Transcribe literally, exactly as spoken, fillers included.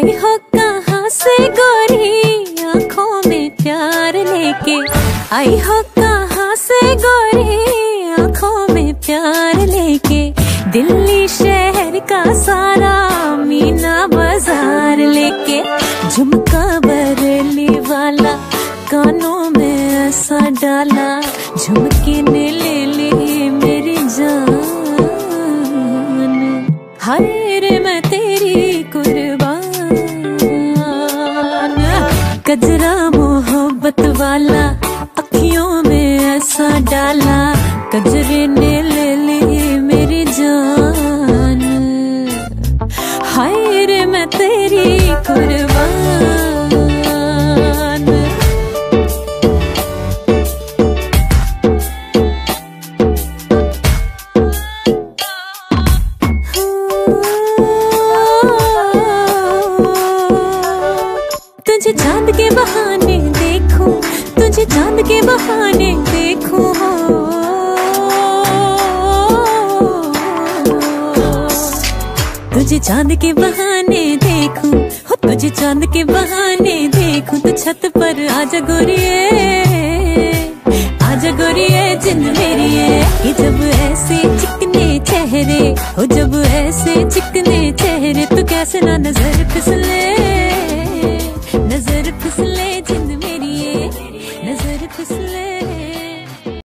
आई हो कहाँ से गोरी आंखों में प्यार लेके, आई हो कहाँ से गोरी आंखों में प्यार लेके, दिल्ली शहर का सारा मीना बाजार लेके, झुमका बरेली वाला कानों में ऐसा डाला, झुमके ने ले ली मेरी जान। हाय रे मैं तेरी कुर्बान, गजरा मोहब्बत वाला अखियों में ऐसा डाला, गजरे ने ले ली मेरी जान। हाय रे मैं तेरी कुर्बान। तुझे चांद के बहाने देखूं, तुझे चांद के बहाने देखूं, तुझे चांद के बहाने देखूं, हो तुझे चांद के बहाने देखूं, तो छत पर आजा गोरिये, आजा गोरिये जिंद मेरी है, कि जब ऐसे चिकने चेहरे हो